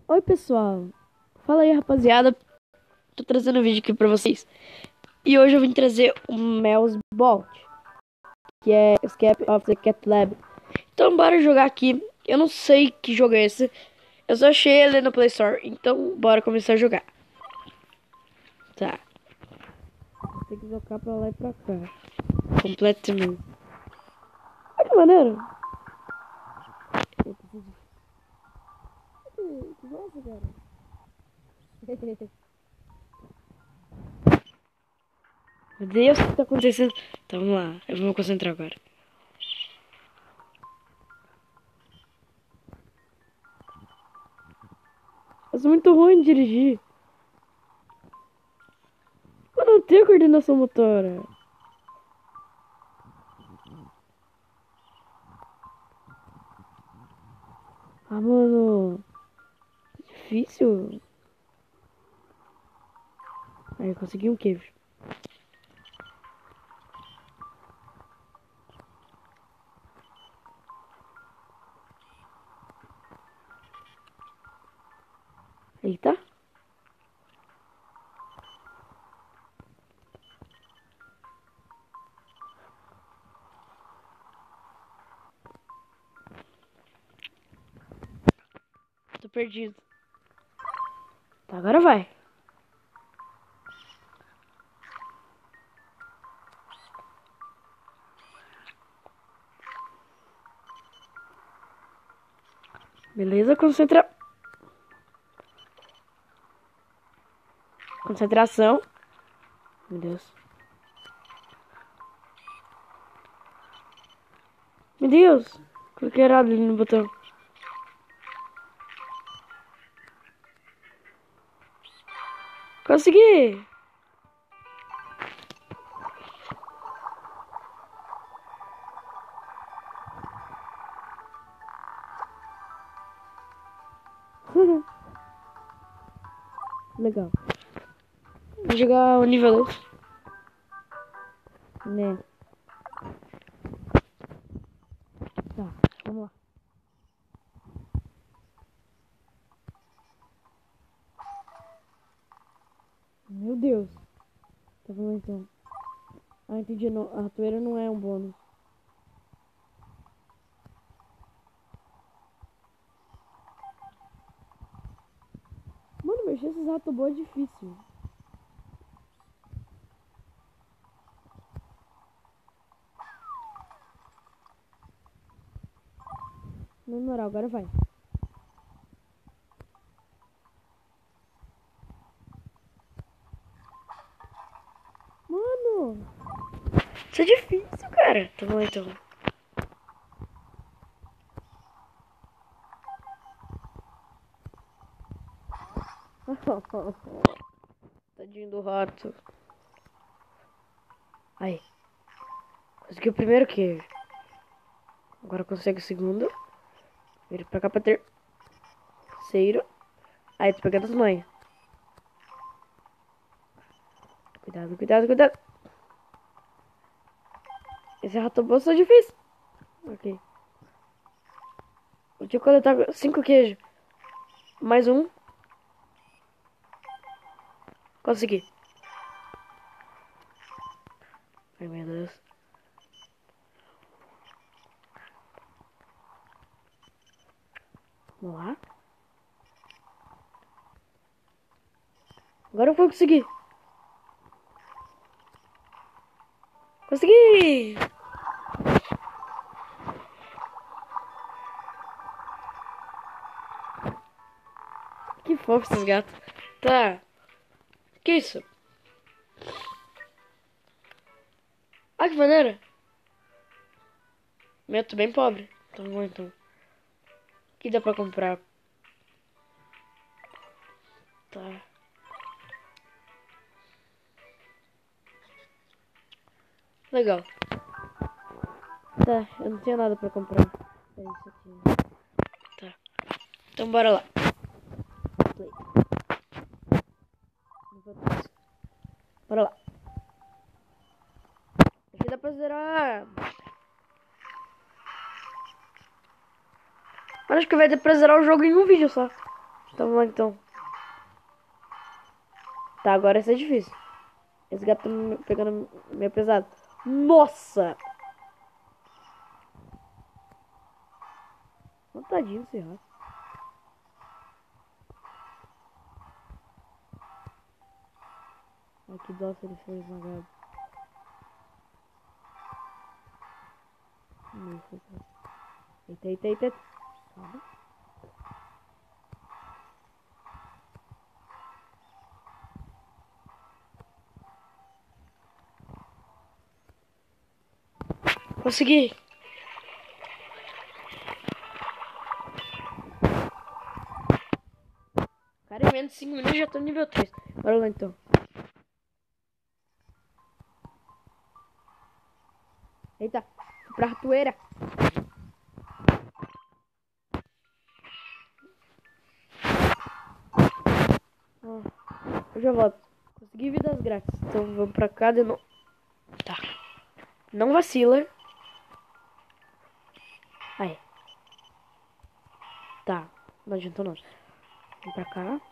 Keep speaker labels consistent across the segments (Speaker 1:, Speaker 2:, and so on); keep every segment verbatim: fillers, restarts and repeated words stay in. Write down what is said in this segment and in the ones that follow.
Speaker 1: Oi pessoal, fala aí rapaziada, tô trazendo um vídeo aqui pra vocês. E hoje eu vim trazer o Mel's Bolt, que é Escape of the Cat Lab. Então bora jogar aqui, eu não sei que jogo é esse, eu só achei ele no Play Store, então bora começar a jogar. Tá, tem que tocar pra lá e pra cá, completamente. Olha que maneiro. Que gosta, cara. Meu Deus, o que tá acontecendo? Tá, vamos lá, eu vou me concentrar agora. Eu sou muito ruim de dirigir. Eu não tenho coordenação motora. Ah, mano. Difícil. Aí, consegui um queijo. Eita. Tô perdido. Tá, agora vai. Beleza, concentra... Concentração. Meu Deus. Meu Deus. Cliquei errado ali no botão. Consegui. Legal. Vou jogar o nível dois. Né. Tá, vamos lá. Meu Deus. Tá bom então. Ah, entendi. Não. A ratoeira não é um bônus. Mano, mexer esses ratos boa é difícil. Na moral, agora vai. Mano. Isso é difícil, cara. Tá bom então. Tadinho do rato. Aí. Consegui o primeiro queijo. Agora consegue o segundo. Vira pra cá pra ter. Terceiro. Aí, tô pegando as manhas. Cuidado, cuidado, cuidado. Esse rato bolso é difícil. Ok. Deixa eu coletar cinco queijos. Mais um. Consegui. Ai, meu Deus. Vamos lá. Agora eu vou conseguir. Consegui! Que fofo esses gatos. Tá. Que isso? Ah, que maneira. Meu, tô bem pobre. Tá bom, então. O que dá pra comprar? Tá. Legal. Tá, eu não tenho nada pra comprar. É isso aqui. Tá. Então bora lá. Play. Bora lá. Aqui dá pra zerar. Mas acho que vai dar pra zerar o jogo em um vídeo só. Então vamos lá, então. Tá, agora esse é difícil. Esse gato tá me pegando meio pesado. Nossa! Não, tadinho esse rato. Ai, que dó se ele foi esmagado. Eita, eita, eita. Calma. Consegui. Cara, em menos de cinco minutos já tô no nível três. Bora lá então. Eita, fui pra ratoeira. Oh, eu já volto. Consegui vidas grátis. Então vamos pra cá de novo. Tá. Não vacila. Aí. Tá. Não adiantou não. Vamos pra cá.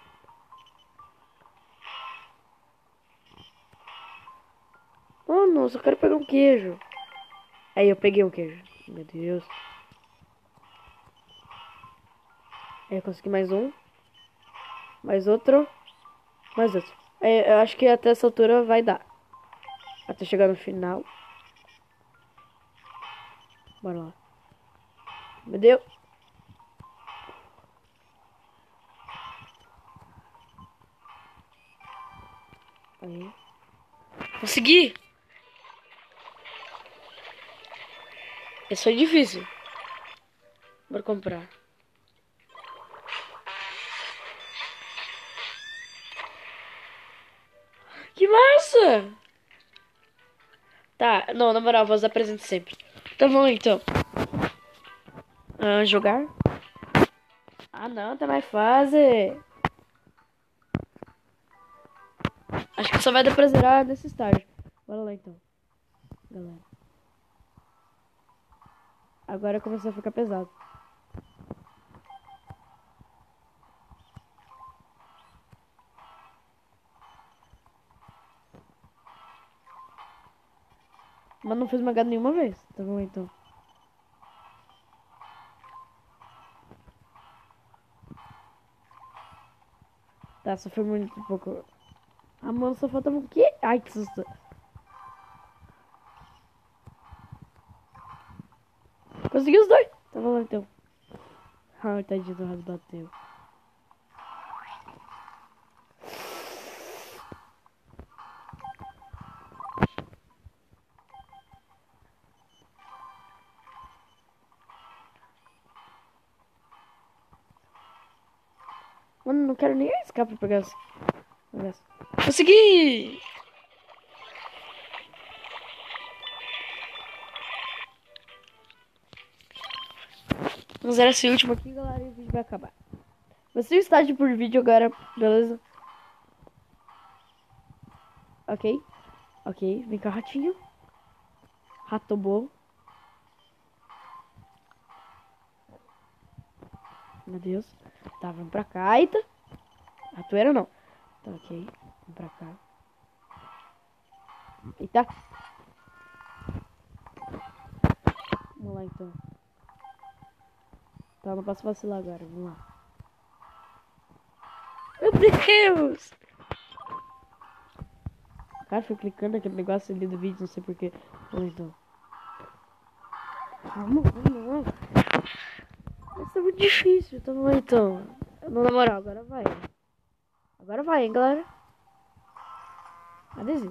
Speaker 1: Oh, nossa, eu quero pegar um queijo. Aí, eu peguei um queijo. Meu Deus. Aí, eu consegui mais um. Mais outro. Mais outro. Aí, eu acho que até essa altura vai dar. Até chegar no final. Bora lá. Meu Deus. Aí. Consegui! Esse foi difícil. Bora comprar. Que massa! Tá, não, na moral, vou usar presente sempre. Tá bom, então. Ah, jogar? Ah, não, tá mais fácil. Acho que só vai dar pra zerar nesse estágio. Bora lá, então. Galera. Agora começou a ficar pesado. Mas não fez esmagado nenhuma vez. Tá bom, então. Tá, só foi muito pouco. Ah, mano, só falta um quê? Ai, que susto. Consegui os dois. Tá bom, então. Ai, tadinho do rato bateu. Mano, não quero nem arriscar pra pegar essa. Consegui! Vamos zerar esse último aqui, galera, e o vídeo vai acabar. Você é o estágio por vídeo agora, beleza? Ok. Ok, vem cá, ratinho. Rato bom. Meu Deus. Tá, vamos pra cá. Eita. Ratoeira não. Tá, ok. Vamos pra cá. Eita. Vamos lá, então. Tá, não posso vacilar agora. Vamos lá. Meu Deus! Cara, fui clicando naquele negócio ali do vídeo, não sei porquê. Vamos, então. Vamos, vamos, vamos. Isso é muito difícil. Então, vamos, então. Não, na moral, agora vai. Agora vai, hein, galera. Adesivo.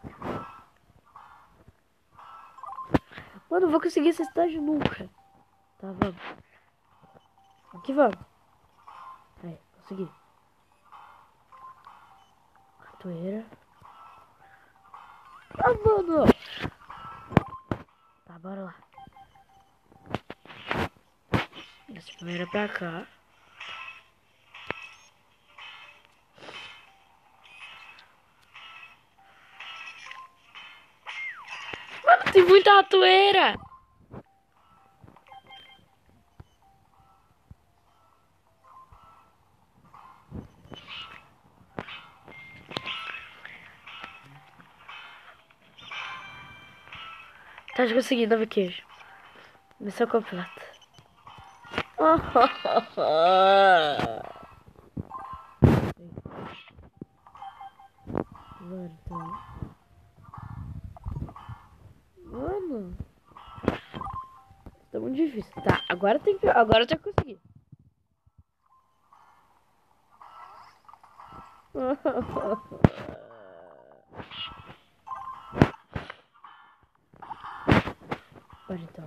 Speaker 1: Mano, não vou conseguir esse estágio nunca. Tá, vamos. Aqui vamos. Aí, consegui. Ratoeira. Ah, mano. Tá, bora lá. Essa primeira pra cá. Mano, tem muita ratoeira. Tá, já consegui, nove queijo. Missão completa. Mano, então. Mano. Tá muito difícil. Tá, agora tem que. Agora eu tenho que conseguir. Bora então.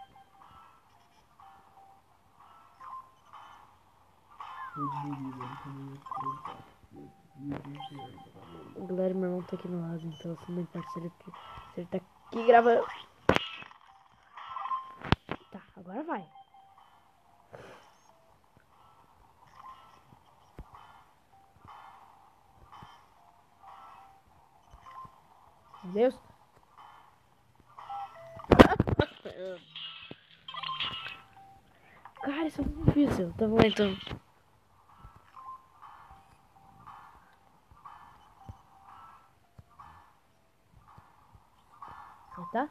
Speaker 1: O Guilherme, meu irmão, tá aqui no lado, então assim, não importa se ele, se ele tá aqui gravando. Tá, agora vai. Meu Deus. Cara, isso é muito difícil. Tá bom, então. Tá?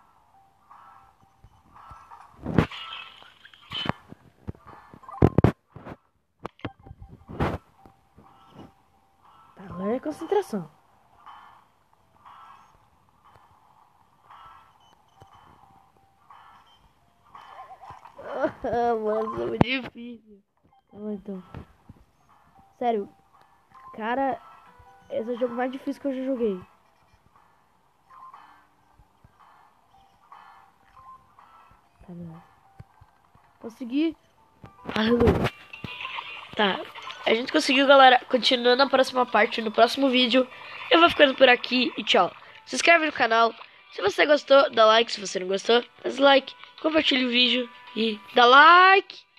Speaker 1: Tá, agora é concentração. Ah, mano, isso é muito difícil. Tá bom, então. Sério. Cara, esse é o jogo mais difícil que eu já joguei. Tá, beleza. Consegui. Aleluia. Tá. A gente conseguiu, galera. Continuando na próxima parte, no próximo vídeo. Eu vou ficando por aqui e tchau. Se inscreve no canal. Se você gostou, dá like. Se você não gostou, dá dislike. Compartilha o vídeo e dá like.